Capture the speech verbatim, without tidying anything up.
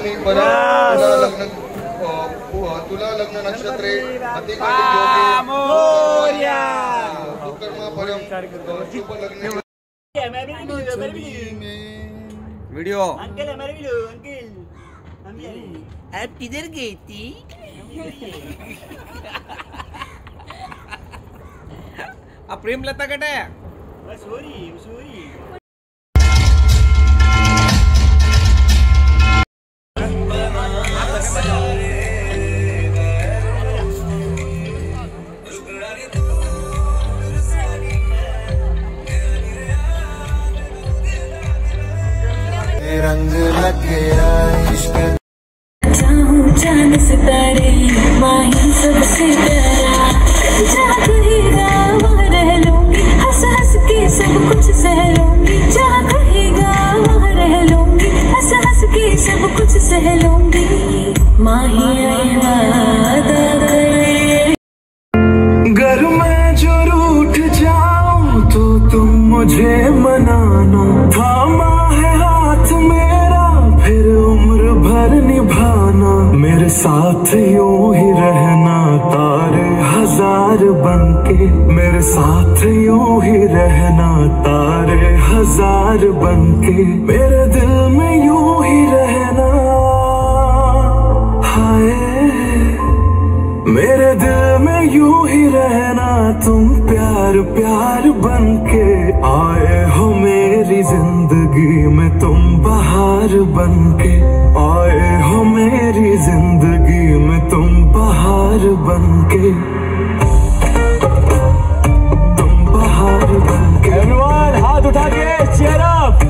स्वामी परम तुला लग्न तुला लग्न नक्षत्रे अतिकालिक कर्मा परम शुभ लग्न वीडियो अंकल हमारे वीडियो अंकल आप किधर गई थी? अब प्रेम लता कटे सॉरी सॉरी रंग लगे इश्क जाऊं जान सितारे माही सबसे प्यारा जा कहेगा वहाँ रह लूंगी हंस हंस के सब कुछ सह लूंगी जा कहेगा वहाँ रह लूंगी हंस हंस के सब कुछ सह लूंगी माही वादा करे घर में जो रूठ जाऊं तो तुम मुझे मनाना थामा है हाथ मेरा फिर उम्र भर निभाना मेरे साथ यूं ही रहना तारे हजार बनके मेरे साथ यूं ही रहना तारे हजार बनके मेरे दिल में यूं ही रहना हाय मेरे दिल में यूं ही रहना तुम प्यार प्यार बनके आए हो मेरी जिंदगी में तुम बहार बनके आए हो मेरी जिंदगी में तुम बहार बनके तुम बहार बनके एवरीवन हाथ उठा के चेयर अप